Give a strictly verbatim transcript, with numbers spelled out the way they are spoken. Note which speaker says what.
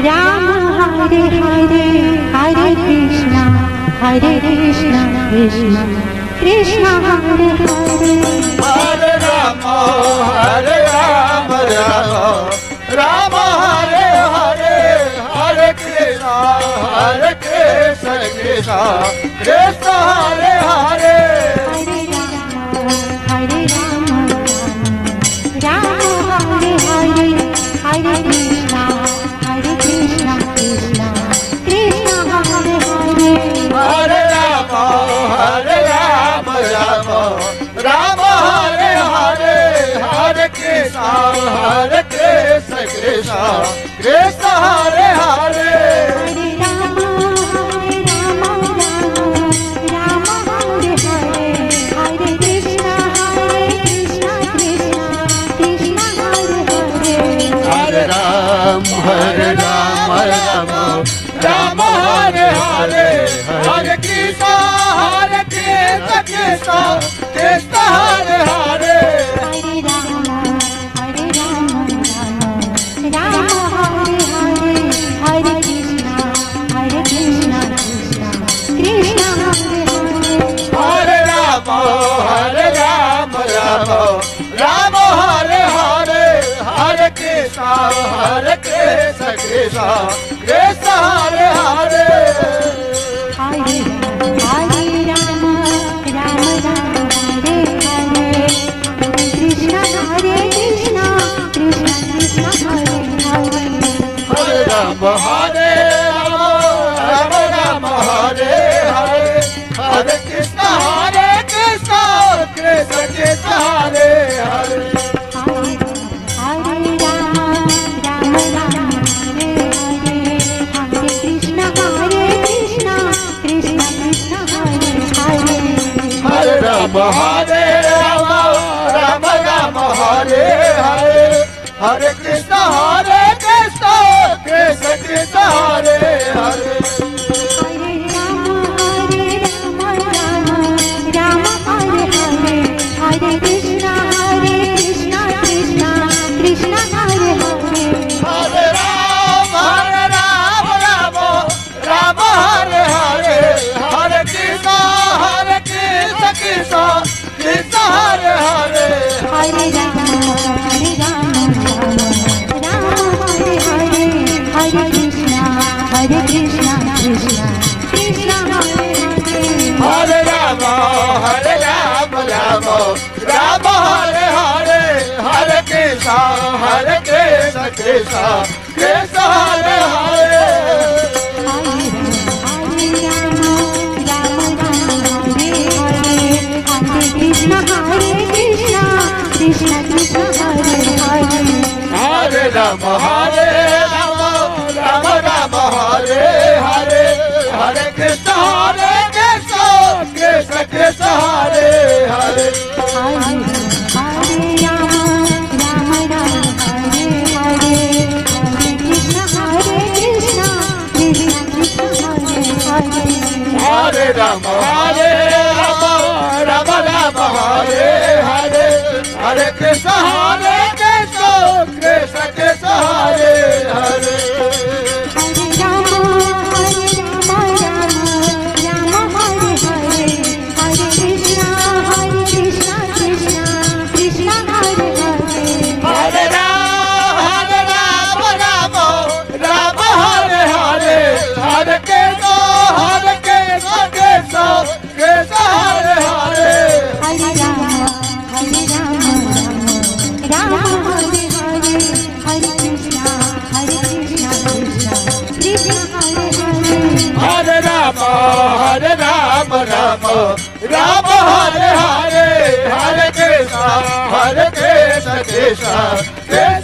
Speaker 1: Rama Hare Hare Hare Krishna Hare Krishna Krishna Krishna Hare Hare
Speaker 2: Hare Rama Hare Rama Rama Rama Hare Hare Hare Krishna Hare Krishna Krishna Krishna Hare Hare
Speaker 1: Hare Rama Rama Rama Hare Hare Hare Krishna Hare Krishna Krishna Krishna Hare Hare
Speaker 2: Hare Rama Hare Rama Rama Rama Hare Hare Hare Krishna Hare Krishna Krishna Krishna Hare Hare Hare Rama Rama Rama Hare Hare Hare Krishna Hare Krishna Krishna Krishna Hare Hare
Speaker 1: Hare Rama Hare Rama Rama Hare Hare Hare Krishna Hare Krishna Krishna Krishna Hare Hare
Speaker 2: Hare Rama Hare Rama Rama Rama Hare Hare Hare Krishna Hare Krishna Krishna Krishna Hare Hare
Speaker 1: Hare Hare Rama Rama Rama Hare Hare Krishna Hare Krishna Krishna Krishna Hare Hare
Speaker 2: Hare Rama Hare Rama Rama Rama Hare Hare Hare Krishna Hare Krishna Krishna Krishna Hare Hare
Speaker 1: Hare Rama Rama Rama Hare Hare Hare Krishna Hare Krishna Krishna Krishna Hare Hare
Speaker 2: Hare Rama Hare Rama Rama Rama Hare Hare Hare Krishna Hare Krishna Krishna Krishna Hare Hare
Speaker 1: Hare Rama Hare Rama Rama Rama Hare Hare Hare Krishna Hare Krishna Krishna Krishna Hare Hare
Speaker 2: Hare Rama Hare Rama Rama Rama Hare Hare Hare Krishna Hare Krishna Krishna Krishna Hare Hare
Speaker 1: Hare Rama Hare Rama Rama Rama Hare Hare Hare Krishna Hare Krishna Krishna Krishna Hare Hare
Speaker 2: Hare Rama Hare Rama Rama Rama Hare Hare Hare Krishna Hare Krishna Krishna Krishna Hare Hare
Speaker 1: Krishna Hare Krishna Krishna Krishna Hare Hare
Speaker 2: Hare Rama Hare Rama Rama Rama Hare Hare Hare Krishna Hare Krishna Krishna Krishna Hare Hare
Speaker 1: Hare Hare Rama Rama Rama Hare Hare Hare Krishna Hare Krishna Krishna Krishna Hare Hare
Speaker 2: Hare Rama Hare Rama Rama Rama Hare Hare Hare Krishna Hare Krishna Krishna Krishna Hare Hare
Speaker 1: Hare Rama Hare Rama Rama Rama Hare Hare Hare Krishna Hare Krishna Krishna Krishna Hare Hare
Speaker 2: Hare Rama Hare Rama Rama Rama Hare Hare Hare Krishna Hare Krishna Krishna Krishna Hare Hare
Speaker 1: Hare Rama Hare Rama Rama Rama Hare Hare Hare Krishna Hare Krishna Krishna Krishna Hare Hare
Speaker 2: Hare Rama Hare Rama Rama Rama Hare Hare Hare Krishna Hare Krishna Krishna Krishna